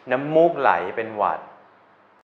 น้ำมูกไหลเป็นหวัด